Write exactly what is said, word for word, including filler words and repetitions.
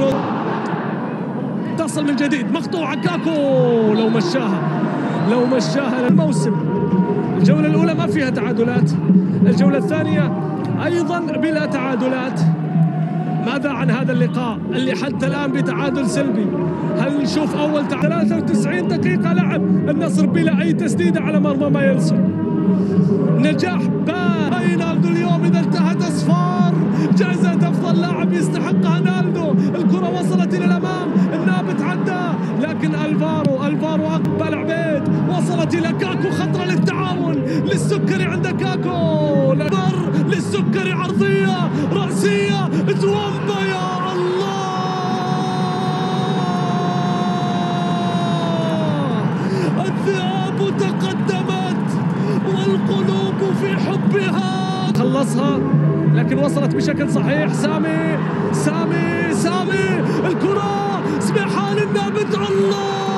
تصل من جديد، مقطوعة كاكو، لو مشاها لو مشاها للموسم. الجولة الأولى ما فيها تعادلات، الجولة الثانية أيضا بلا تعادلات. ماذا عن هذا اللقاء اللي حتى الآن بتعادل سلبي؟ هل نشوف أول تعادل؟ ثلاثة وتسعين دقيقة لعب النصر بلا أي تسديدة على مرمى مايلسون. نجاح باينالدو اليوم إذا انتهت أصفار جائزة أفضل لاعب يستحقها نالدو. الكرة وصلت إلى الأمام، النابت عدى، لكن ألفارو ألفارو أقبل عبيد، وصلت إلى كاكو، خطرة للتعاون للسكري عند كاكو، مر للسكري، عرضية رأسية، تومبا يا الله. الذئاب تقدمت والقلوب في حبها. خلصها لكن وصلت بشكل صحيح. سامي سامي سامي الكرة، سبحان النابت، الله